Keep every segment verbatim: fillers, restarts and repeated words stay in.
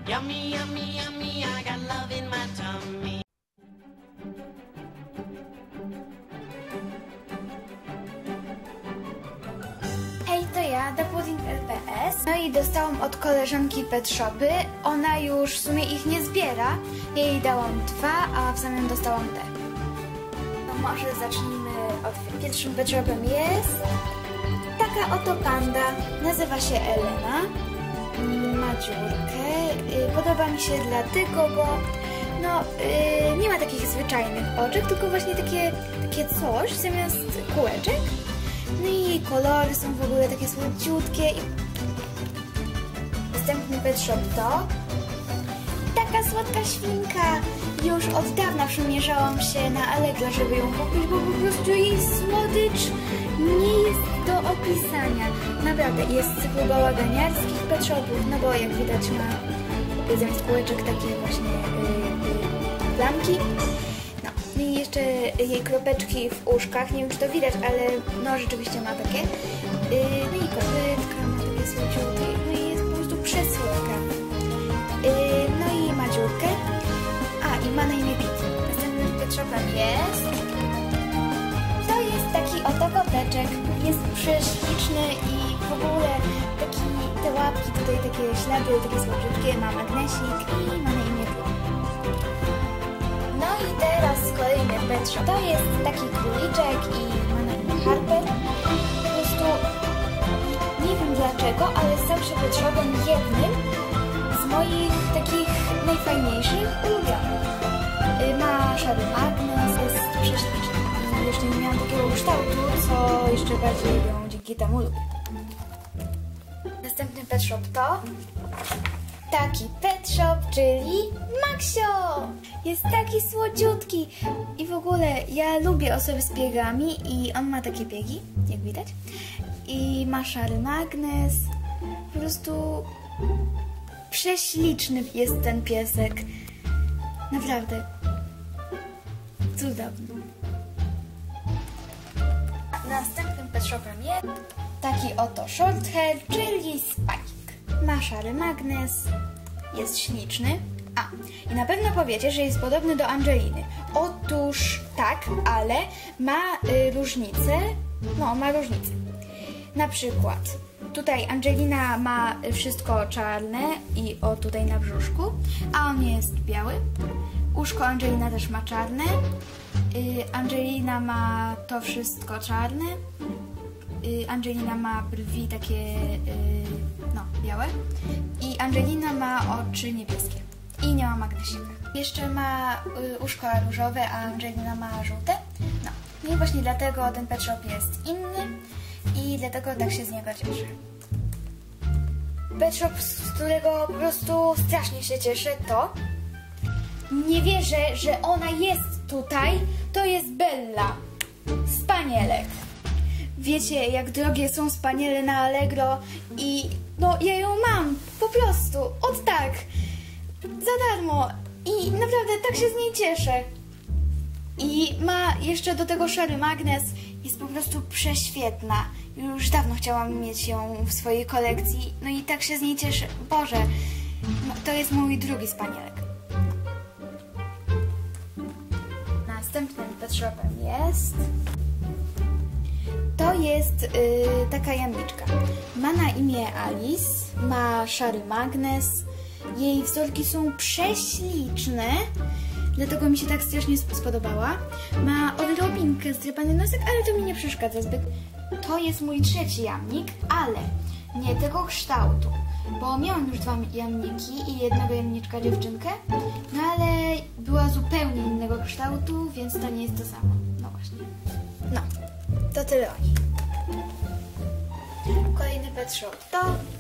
Yummy, yummy, yummy, I got love in my tummy. Hej, to ja, Dapudding L P S. No i dostałam od koleżanki pet shopy. Ona już w sumie ich nie zbiera. Jej dałam dwa, a w zamian dostałam te. No może zacznijmy od pierwszym pet shopem jest taka oto panda. Nazywa się Elena. Ma dziurkę. Podoba mi się dlatego, bo no, yy, nie ma takich zwyczajnych oczek, tylko właśnie takie, takie coś zamiast kółeczek. No i jej kolory są w ogóle takie słodziutkie. Następny pet shop to taka słodka świnka. Już od dawna przymierzałam się na Allegro, żeby ją kupić, bo po prostu jej słodycz nie jest do opisania. Naprawdę, jest z cyklu bałaganiarskich pet shopów, no bo jak widać ma zamiast kółeczek takie właśnie yy, yy, plamki. No, no i jeszcze jej kropeczki w uszkach, nie wiem czy to widać, ale no rzeczywiście ma takie. Yy, no i kopytka ma takie słodziutkie, no i jest po prostu przesłodka. Yy, no i ma dziurkę. A, i ma na imię Pit. Następnym pet shopem jest... To jest taki oto koteczek. Jest prześliczny i w ogóle taki, te łapki, tutaj takie ślady, takie słodziutkie, ma magnesik i ma na imię Pit. No i teraz kolejny pet shop. To jest taki króliczek i ma na imię Harper. Po prostu nie wiem dlaczego, ale stał się pet shopem jednym z moich takich najfajniejszych ulubionych. Ma szary magnes, jest prześliczny. Jeszcze nie miałam takiego kształtu, co jeszcze bardziej ją dzięki temu lubię. Następny pet shop to taki pet shop, czyli Maxio! Jest taki słodziutki i w ogóle ja lubię osoby z piegami i on ma takie piegi, jak widać. I ma szary magnes. Po prostu prześliczny jest ten piesek. Naprawdę. Cudowny. Następnym pet shopem jest taki oto short hair, czyli Spike. Ma szary magnes, jest śliczny. A, i na pewno powiecie, że jest podobny do Angeliny. Otóż tak, ale ma y, różnicę. No, ma różnicę. Na przykład tutaj Angelina ma wszystko czarne i o tutaj na brzuszku, a on jest biały. Uszko Angelina też ma czarne. Yy, Angelina ma to wszystko czarne. Yy, Angelina ma brwi takie yy, no, białe. I Angelina ma oczy niebieskie. I nie ma magnesika. Jeszcze ma yy, uszko różowe, a Angelina ma żółte. No. no i właśnie dlatego ten pet shop jest inny. I dlatego tak się z niego cieszę. Pet shop, z którego po prostu strasznie się cieszę, to nie wierzę, że ona jest tutaj. To jest Bella. Spanielek. Wiecie, jak drogie są spaniele na Allegro i no ja ją mam. Po prostu. Od tak. Za darmo. I naprawdę tak się z niej cieszę. I ma jeszcze do tego szary magnes. Jest po prostu prześwietna. Już dawno chciałam mieć ją w swojej kolekcji. No i tak się z niej cieszę. Boże, no, to jest mój drugi spanielek. Następnym pet shopem jest... To jest yy, taka jamniczka. Ma na imię Alice, ma szary magnes. Jej wzorki są prześliczne. Dlatego mi się tak strasznie spodobała. Ma odrobinkę zdrapany nosek, ale to mi nie przeszkadza zbyt. To jest mój trzeci jamnik, ale nie tego kształtu. Bo miałam już dwa jamniki i jednego jamniczka dziewczynkę, no ale była zupełnie innego kształtu, więc to nie jest to samo. No właśnie. No, to tyle o niej. Kolejny pet shop to...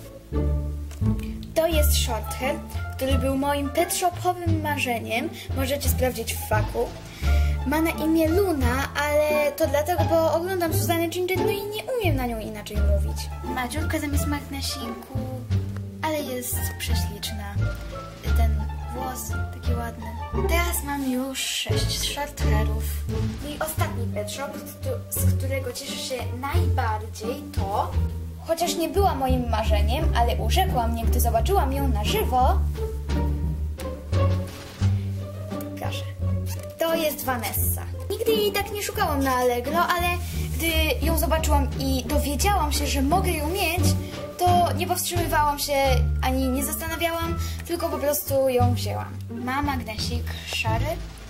To jest short hair, który był moim pet shopowym marzeniem. Możecie sprawdzić w faku. Ma na imię Luna, ale to dlatego, bo oglądam Suzannę Ginger, no i nie umiem na nią inaczej mówić. Ma dziurkę zamiast magnesiku, ale jest prześliczna. Ten włos taki ładny. Teraz mam już sześć short hairów. No i ostatni pet shop, z którego cieszę się najbardziej, to... Chociaż nie była moim marzeniem, ale urzekła mnie, gdy zobaczyłam ją na żywo, Proszę. To jest Vanessa. Nigdy jej tak nie szukałam na Allegro, ale gdy ją zobaczyłam i dowiedziałam się, że mogę ją mieć, to nie powstrzymywałam się ani nie zastanawiałam, tylko po prostu ją wzięłam. Ma magnesik szary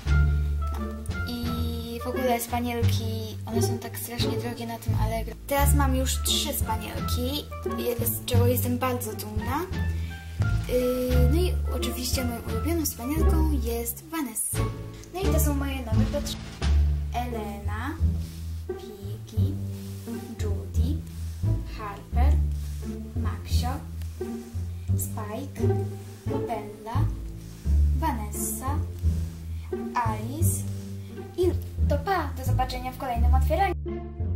i w ogóle spanielki, one są tak strasznie drogie na tym Allegro. Teraz mam już trzy spanielki, z czego jestem bardzo dumna. No i oczywiście moją ulubioną spanielką jest Vanessa. No i to są moje nowe patrz. Elena, Kiki, Judy, Harper, Maxio, Spike, Bella, Vanessa, Alice i to pa! Do zobaczenia w kolejnym otwieraniu.